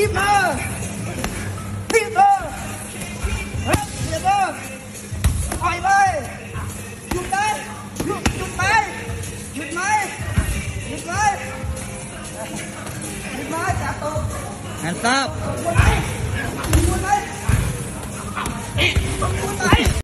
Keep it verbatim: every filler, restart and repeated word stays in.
tiếp nữa, tiếp nữa, hết tiếp nữa, hỏi ơi, chụp đây, chụp chụp máy, chụp máy, chụp máy, chụp máy, chặt tục, Hands up. chụp máy, chụp máy, chụp máy.